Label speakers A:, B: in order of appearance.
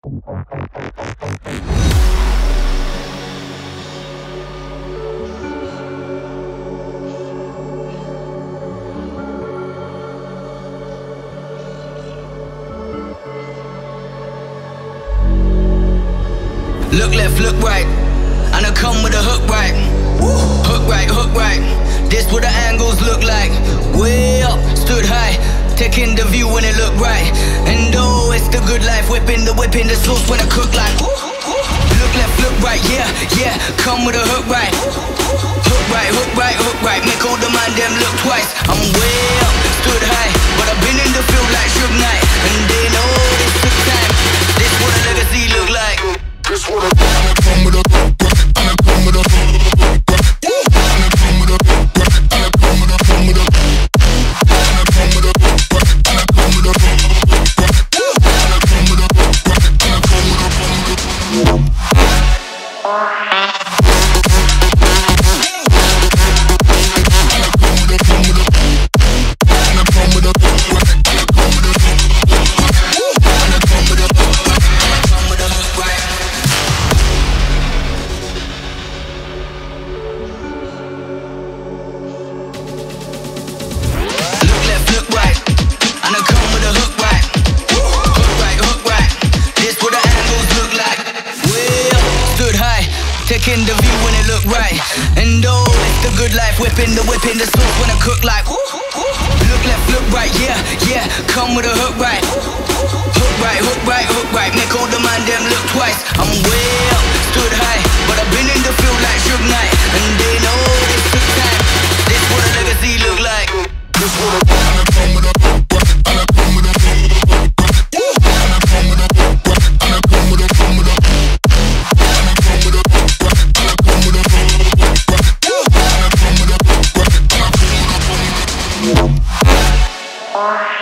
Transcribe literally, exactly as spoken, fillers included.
A: Look left, look right, and I come with a hook right. Hook right, hook right. This what the angles look like. Way up, stood high, taking the view when it look right. And oh, it's the good life, whipping the whip in the sauce when I cook like. Look left, look right, yeah, yeah. Come with a hook right. Hook right, hook right, hook right. Make all the man them look twice. I'm way up, stood high, but I've been in the field like Suge Knight. And they know this took time. This what a legacy look like. This what I come with a hook right, and I come with a hook right, and I come with a hook right, and I come with a come with a, and I come with a hook right, and I come with a hook right, and I come with a hook right, and I come with a come with a. Taking the view when it look right. And oh, it's the good life, whipping the whip in the sauce when I cook like. Look left, look right, yeah, yeah. Come with a hook right. Hook right, hook right, hook right. Make all the man them look twice. I'm way up, stood high, but I've been in the field like Suge Knight. And they know this took time. This what a legacy look like. This what a and I come with a hook right, and I come with a hook right, and I come with a hook right, and I come with a come with a.
B: Bye.